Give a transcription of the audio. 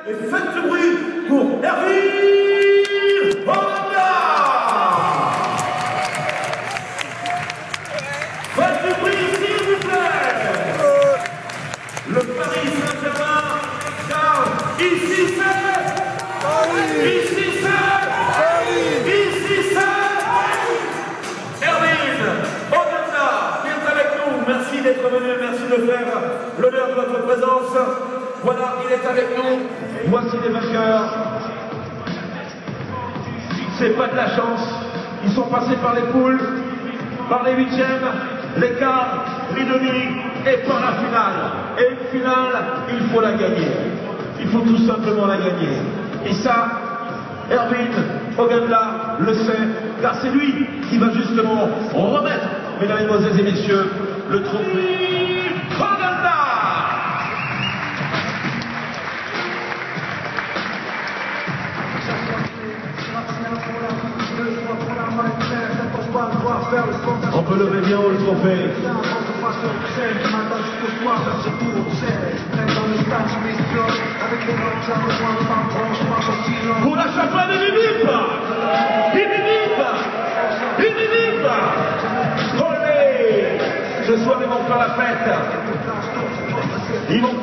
Et faites du bruit pour Erwin Honda. Faites du bruit s'il vous plaît. Le Paris Saint-Germain, car ici c'est Paris. Ici c'est Paris. Ici c'est Erwin Honda qui est avec nous. Merci d'être venu, merci de faire l'honneur de votre présence. Voilà, il est avec nous. Voici les vainqueurs. C'est pas de la chance. Ils sont passés par les poules, par les huitièmes, les quarts, les demi et par la finale. Et une finale, il faut la gagner. Il faut tout simplement la gagner. Et ça, Erwin Oganda le sait, car c'est lui qui va justement remettre, mesdames, mesdemoiselles et messieurs, le trophée Oganda. On peut lever bien haut le trophée. Pour la champagne de Bibip. Olé. Ce soir ils vont faire la fête. Ils vont